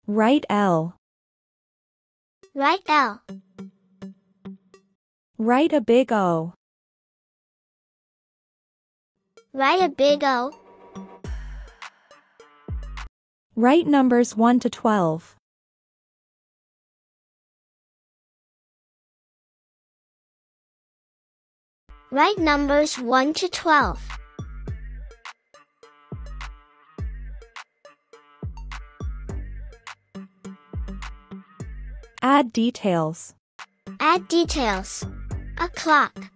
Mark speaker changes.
Speaker 1: Write L.
Speaker 2: Write L.
Speaker 1: Write a big O.
Speaker 2: Write a big O.
Speaker 1: Write numbers 1 to 12.
Speaker 2: Write numbers 1 to 12.
Speaker 1: Add details.
Speaker 2: Add details. A clock.